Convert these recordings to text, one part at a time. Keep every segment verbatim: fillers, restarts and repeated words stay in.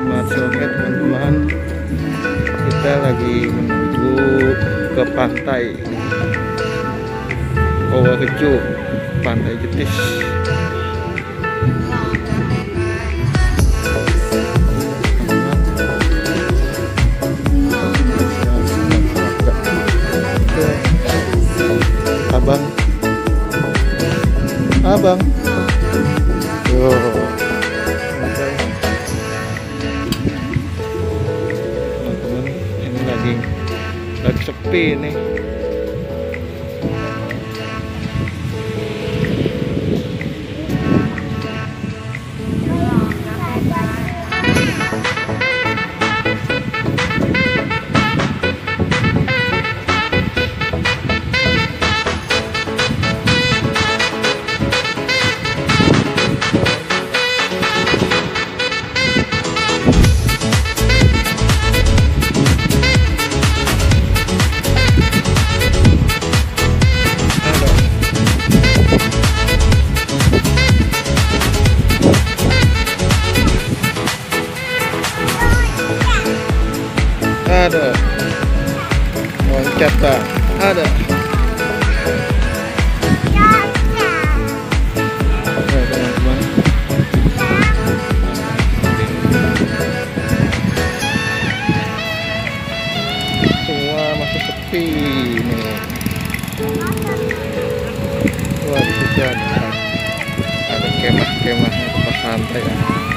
Selamat sore teman-teman. Kita lagi menuju ke pantai Purworejo, Pantai Jetis. Abang, abang, tuh, teman-teman, ini lagi lagi sepi nih. Ada loncat bang, ada. Oke teman-teman, semua masih sepi nih. Wah, di situ ada ada kemah-kemahnya tempat santai ya.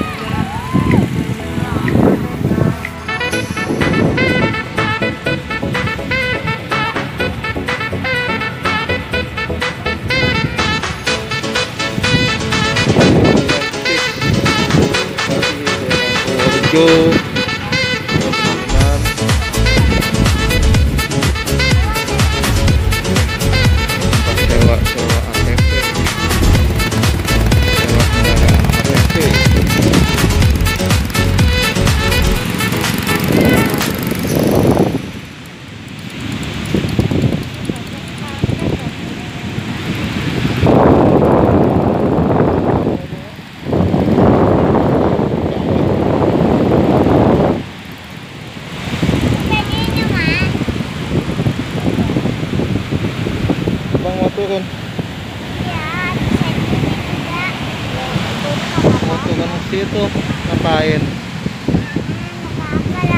Purworejo, teman-teman, sewa sewa A T V, sewa kendaraan A T V. Bang mau turun? Iya, juga. Mau turun ke situ ngapain? Kalau